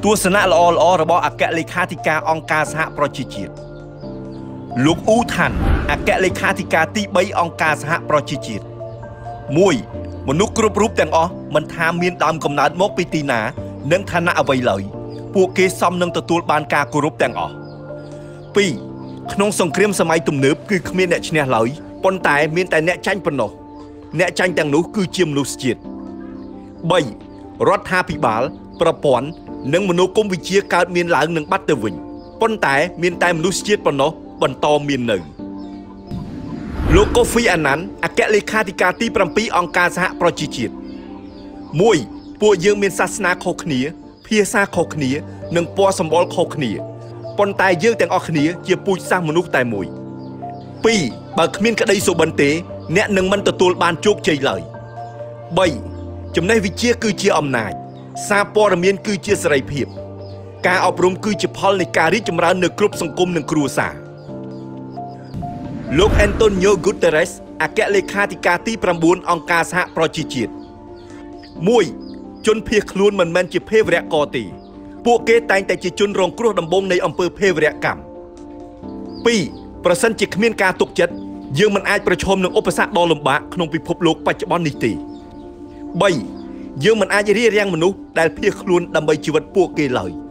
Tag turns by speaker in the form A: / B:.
A: ទស្សនៈល្អៗរបស់អគ្គលេខាធិការអង្គការសហប្រជាជាតិលោកអ៊ូថាន់អគ្គលេខាធិការទី3អង្គការសហប្រជាជាតិ1មនុស្សគ្រប់រូបទាំងអស់មិនថាមានដើមកំណើតមកពីទីណានិងឋានៈអ្វីឡើយពួកគេសមនឹងទទួលបានការគោរពទាំងអស់2ក្នុងសង្គ្រាមសម័យទំនើបគឺគ្មានអ្នកឈ្នះឡើយប៉ុន្តែមានតែអ្នកចាញ់ប៉ុណ្ណោះអ្នកចាញ់ទាំងនោះគឺជាមនុស្សជាតិ3រដ្ឋាភិបាលប្រព័ន្ធនិងមនោគមវិជ្ជាកើតមានឡើងនឹងបាត់ទៅវិញប៉ុន្តែមានតែមនុស្សជាតិប៉ុណ្ណោះបន្តមាននៅលោកកូហ្វីអាណាន់អគ្គលេខាធិការទី7អង្គការសហប្រជាជាតិ1ពួកយើងមានសាសនាខុសគ្នាភាសាខុសគ្នានិងពណ៌សម្បុរខុសគ្នាប៉ុន្តែយើងទាំងអស់គ្នាជាពូជសាសន៍មនុស្សតែមួយ2បើគ្មានក្តីសុបិនទេអ្នកនឹងមិនទទួលបានជោគជ័យឡើយ3ចំណេះវិជ្ជាគឺជាអំណាចសារព័ត៌មានគឺជាសេរីភាពការអប់រំគឺជាផលនៃការរីកចម្រើននៅគ្រប់សង្គមនិងគ្រួសារលោក Antonio Guterres អគ្គលេខាធិការទី9អង្គការសហប្រជាជាតិ1ជនភៀសខ្លួនមិនមែនជាភេរវករទេពួកគេតែងតែជាជនរងគ្រោះដំបូងនៃអំពើភេរវកម្ម2ប្រសិនជាគ្មានការទុកចិត្តយើងមិនអាចប្រឈមនឹងឧបសគ្គដ៏លំបាកក្នុងពិភពលោកបច្ចុប្បន្ននេះទេ3យើងមិនអាចរារាំងមនុស្សដែលភៀសខ្លួនដើម្បីជីវិតពួកគេឡើយ